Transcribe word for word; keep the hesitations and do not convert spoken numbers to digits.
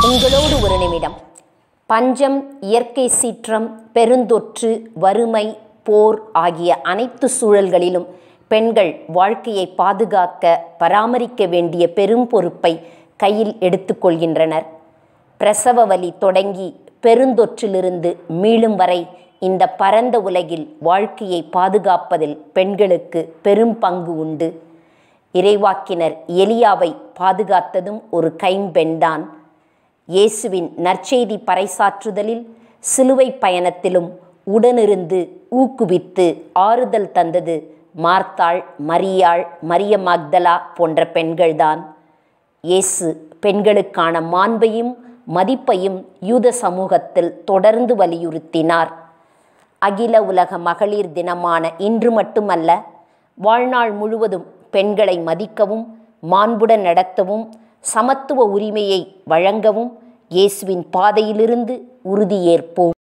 உங்களோடு ஒரு நிமிடம். பஞ்சம், இயற்கை சீற்றம், பெருந்தொற்று, வறுமை, போர் ஆகிய அனைத்து சூழல்களிலும் பெண்கள் வாழ்க்கையை பாதுகாக்க, பராமரிக்க வேண்டிய பெரும் பொறுப்பை கையில் எடுத்துக்கொள்கின்றனர். பிரசவ வலி தொடங்கி பெருந்தொற்றிலிருந்து மீளும் வரை இந்த பரந்த உலகில் வாழ்க்கையை பாதுகாப்பதில் பெண்களுக்கு பெரும் பங்கு உண்டு. இறைவாக்கினர் எலியாவை பாதுகாத்ததும் ஒரு கைம்பெண்தான். இயேசுவின் நற்செய்தி பறைசாற்றுதலில், சிலுவை பயணத்திலும் உடனிருந்து ஊக்குவித்து ஆறுதல் தந்தது மார்த்தாள், மரியாள், மரிய மக்தலா போன்ற பெண்கள்தான். இயேசு பெண்களுக்கான மாண்பையும் மதிப்பையும் யூத சமூகத்தில் தொடர்ந்து வலியுறுத்தினார். அகில உலக மகளிர் தினமான இன்று மட்டுமல்ல, வாழ்நாள் முழுவதும் பெண்களை மதிக்கவும், மாண்புடன் நடத்தவும், சமத்துவ உரிமையை வழங்கவும் இயேசுவின் பாதையிலிருந்து உறுதியேற்போம்.